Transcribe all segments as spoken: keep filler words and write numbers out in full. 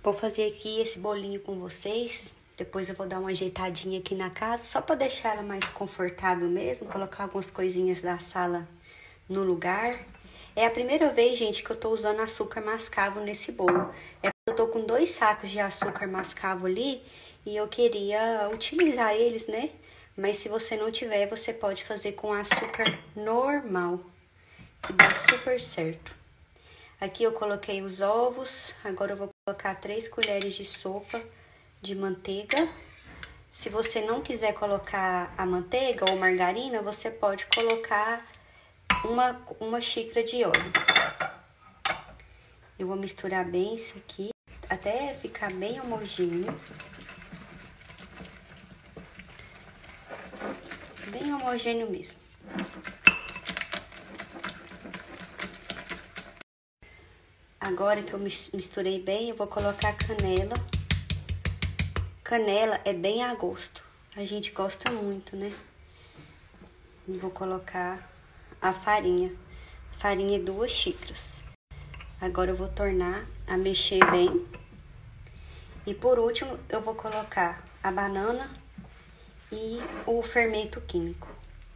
Vou fazer aqui esse bolinho com vocês. Depois eu vou dar uma ajeitadinha aqui na casa, só para deixar ela mais confortável mesmo. Colocar algumas coisinhas da sala no lugar. É a primeira vez, gente, que eu tô usando açúcar mascavo nesse bolo. É porque eu tô com dois sacos de açúcar mascavo ali e eu queria utilizar eles, né? Mas se você não tiver, você pode fazer com açúcar normal, que dá super certo. Aqui eu coloquei os ovos, agora eu vou colocar três colheres de sopa de manteiga. Se você não quiser colocar a manteiga ou margarina, você pode colocar uma, uma xícara de óleo. Eu vou misturar bem isso aqui, até ficar bem homogêneo. Bem homogêneo mesmo. Agora que eu misturei bem, eu vou colocar canela. Canela é bem a gosto. A gente gosta muito, né? E vou colocar a farinha. Farinha duas xícaras. Agora eu vou tornar a mexer bem. E por último, eu vou colocar a banana e o fermento químico.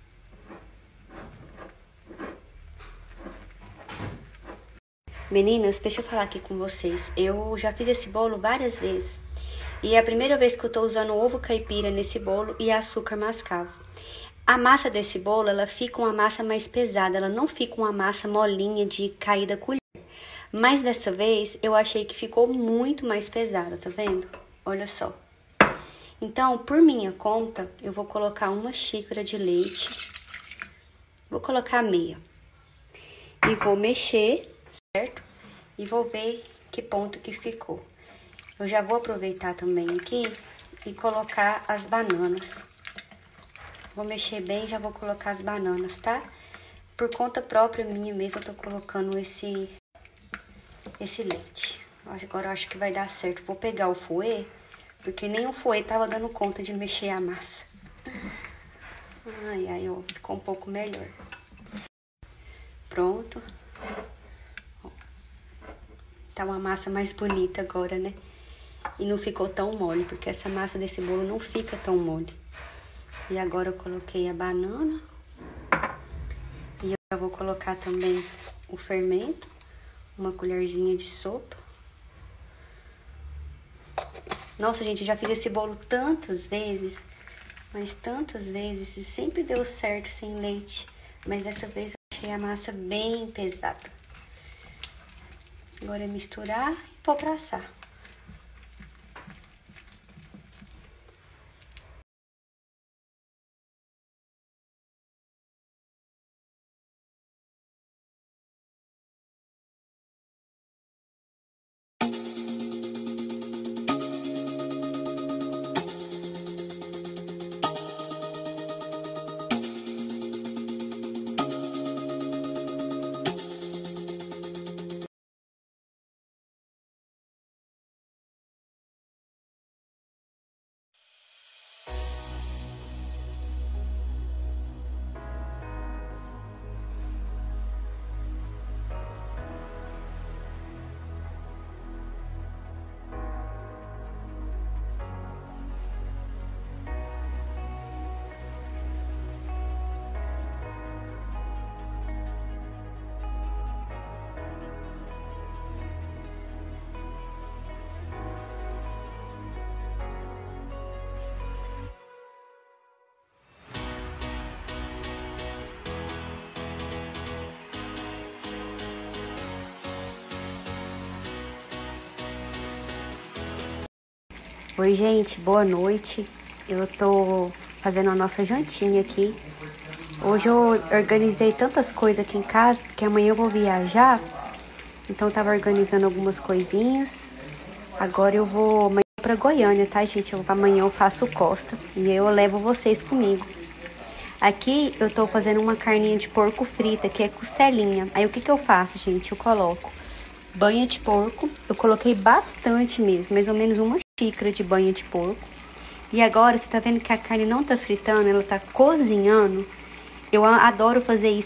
Meninas, deixa eu falar aqui com vocês. Eu já fiz esse bolo várias vezes. E é a primeira vez que eu tô usando ovo caipira nesse bolo e açúcar mascavo. A massa desse bolo, ela fica uma massa mais pesada. Ela não fica uma massa molinha de cair da colher. Mas dessa vez, eu achei que ficou muito mais pesada, tá vendo? Olha só. Então, por minha conta, eu vou colocar uma xícara de leite. Vou colocar meia. E vou mexer, certo? E vou ver que ponto que ficou. Eu já vou aproveitar também aqui e colocar as bananas. Vou mexer bem e já vou colocar as bananas, tá? Por conta própria minha mesmo, eu tô colocando esse, esse leite. Agora eu acho que vai dar certo. Vou pegar o fouet, porque nem o fouet tava dando conta de mexer a massa. Ai, ai, ó, ficou um pouco melhor. Pronto. Tá uma massa mais bonita agora, né? E não ficou tão mole, porque essa massa desse bolo não fica tão mole. E agora eu coloquei a banana. E eu vou colocar também o fermento. Uma colherzinha de sopa. Nossa, gente, eu já fiz esse bolo tantas vezes. Mas tantas vezes. E sempre deu certo sem leite. Mas dessa vez eu achei a massa bem pesada. Agora é misturar e pôr pra assar. Oi, gente, boa noite. Eu tô fazendo a nossa jantinha aqui. Hoje eu organizei tantas coisas aqui em casa, porque amanhã eu vou viajar. Então eu tava organizando algumas coisinhas. Agora eu vou amanhã pra Goiânia, tá, gente? Eu, amanhã eu faço costa e eu levo vocês comigo. Aqui eu tô fazendo uma carninha de porco frita, que é costelinha. Aí o que que eu faço, gente? Eu coloco banha de porco. Eu coloquei bastante mesmo, mais ou menos uma xícara de banha de porco. E agora, você tá vendo que a carne não tá fritando, ela tá cozinhando. Eu adoro fazer isso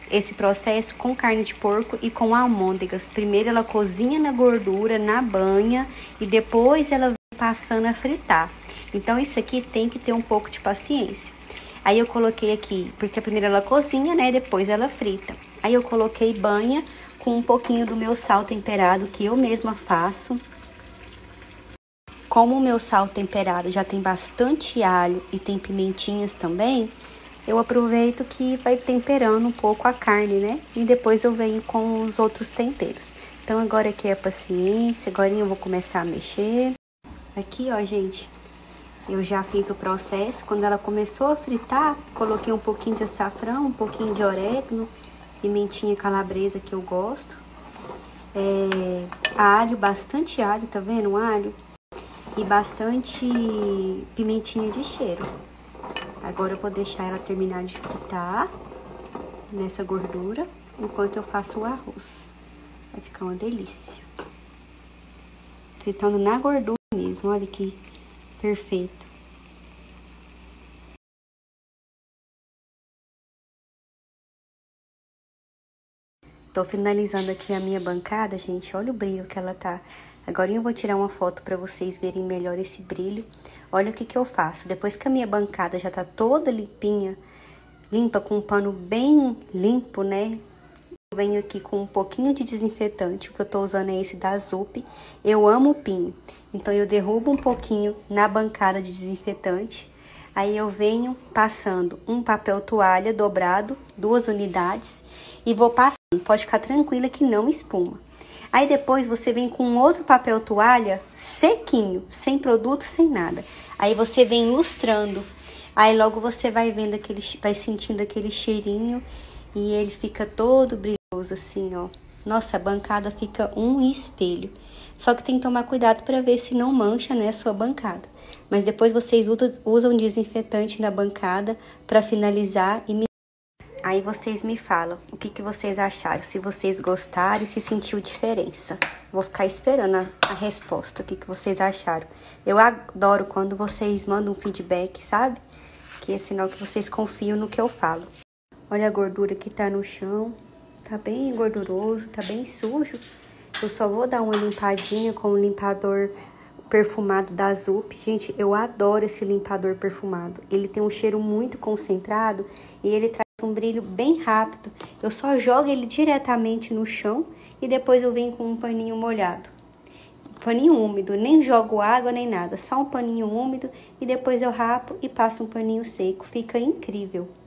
esse processo com carne de porco e com almôndegas. Primeiro ela cozinha na gordura, na banha, e depois ela vem passando a fritar. Então isso aqui tem que ter um pouco de paciência. Aí eu coloquei aqui, porque primeiro ela cozinha, né, depois ela frita. Aí eu coloquei banha com um pouquinho do meu sal temperado, que eu mesma faço. Como o meu sal temperado já tem bastante alho e tem pimentinhas também, eu aproveito que vai temperando um pouco a carne, né? E depois eu venho com os outros temperos. Então agora aqui é a paciência, agora eu vou começar a mexer. Aqui, ó, gente, eu já fiz o processo. Quando ela começou a fritar, coloquei um pouquinho de açafrão, um pouquinho de orégano, pimentinha calabresa que eu gosto. É, alho, bastante alho, tá vendo? Um alho. E bastante pimentinha de cheiro. Agora eu vou deixar ela terminar de fritar nessa gordura, enquanto eu faço o arroz. Vai ficar uma delícia. Fritando na gordura mesmo, olha que perfeito. Tô finalizando aqui a minha bancada, gente. Olha o brilho que ela tá. Agora eu vou tirar uma foto para vocês verem melhor esse brilho. Olha o que que eu faço. Depois que a minha bancada já tá toda limpinha, limpa com um pano bem limpo, né? Eu venho aqui com um pouquinho de desinfetante. O que eu tô usando é esse da Zup. Eu amo o pinho. Então eu derrubo um pouquinho na bancada de desinfetante. Aí eu venho passando um papel toalha dobrado, duas unidades, e vou passando. Pode ficar tranquila que não espuma. Aí depois você vem com outro papel toalha sequinho, sem produto, sem nada. Aí você vem lustrando. Aí logo você vai vendo aquele, vai sentindo aquele cheirinho e ele fica todo brilhoso assim, ó. Nossa, a bancada fica um espelho. Só que tem que tomar cuidado para ver se não mancha, né, a sua bancada. Mas depois vocês usam desinfetante na bancada para finalizar e me... Aí vocês me falam o que, que vocês acharam, se vocês gostaram e se sentiu diferença. Vou ficar esperando a, a resposta, o que, que vocês acharam. Eu adoro quando vocês mandam um feedback, sabe? Que é sinal que vocês confiam no que eu falo. Olha a gordura que tá no chão, tá bem gorduroso, tá bem sujo. Eu só vou dar uma limpadinha com o limpador perfumado da Zup. Gente, eu adoro esse limpador perfumado. Ele tem um cheiro muito concentrado e ele traz um brilho bem rápido. Eu só jogo ele diretamente no chão e depois eu venho com um paninho molhado. Paninho úmido, nem jogo água nem nada, só um paninho úmido e depois eu rapo e passo um paninho seco. Fica incrível.